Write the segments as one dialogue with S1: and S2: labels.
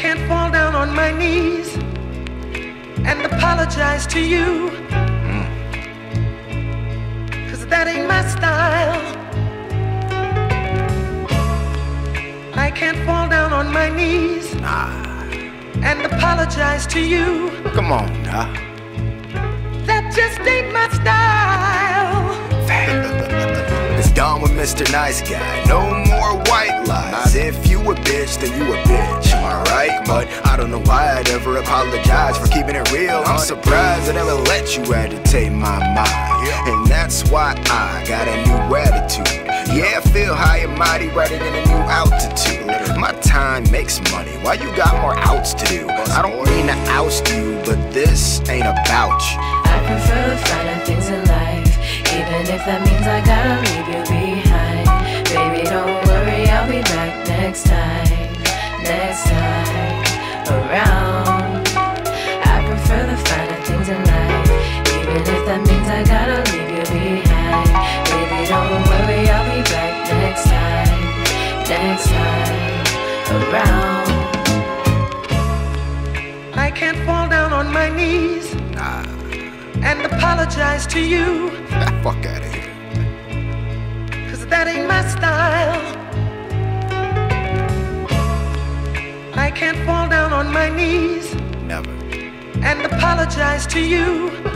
S1: can't fall down on my knees and apologize to you, 'cause that ain't my style. I can't fall down on my knees and apologize to you.
S2: Come on, nah.
S1: That just ain't my style.
S2: It's done with Mr. Nice Guy. No more white lies. If you a bitch, then you a bitch. Am I right? But I don't know why I'd ever apologize for keeping it real. I'm surprised I never let you agitate my mind. And that's why I got a new attitude. Yeah, I feel high and mighty riding in a new altitude. My time makes money, why you got more outs to do? I don't mean to oust you, but this ain't about you.
S3: I prefer the finer things in life, even if that means I gotta leave you behind. Baby, don't worry, I'll be back next time around. I prefer the finer things in life, even if that means I gotta leave you behind. Baby, don't worry, I'll be back next time around.
S1: I can't fall down on my knees and apologize to you,
S2: Fuck out of here.
S1: 'cause that ain't my style. I can't fall down on my knees
S2: Never.
S1: and apologize to you.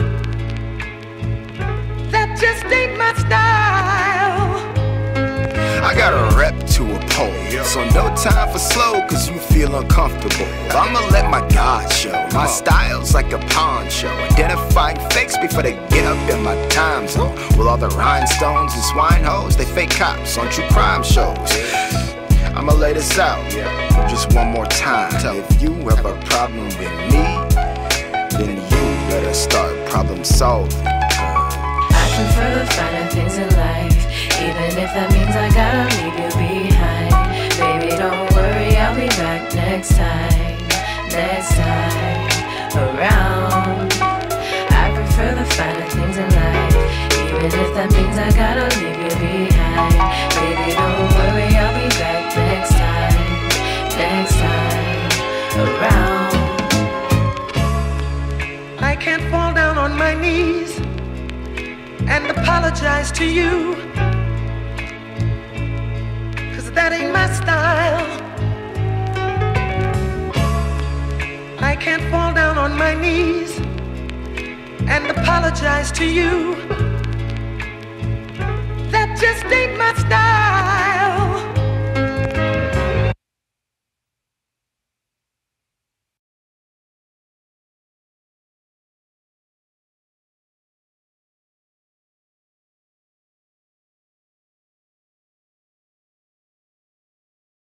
S1: That just ain't my style.
S2: I got a rep to uphold, so no time for slow, 'cause you feel uncomfortable. I'ma let my God show. My style's like a pawn show, identifying fakes before they get up in my time zone. With all the rhinestones and swine hoes, they fake cops on true crime shows. I'ma lay this out just one more time. If you have a problem with me, then you better start problem solving.
S3: I prefer the finer things in life, even if that means I gotta leave you behind. Baby, don't worry, I'll be back next time around. I prefer the finer things in life, even if that means I gotta leave you behind. Baby, don't worry, I'll be back next time around.
S1: I can't fall down on my knees and apologize to you, 'cause that ain't my style. I can't fall down on my knees and apologize to you. That just ain't my style.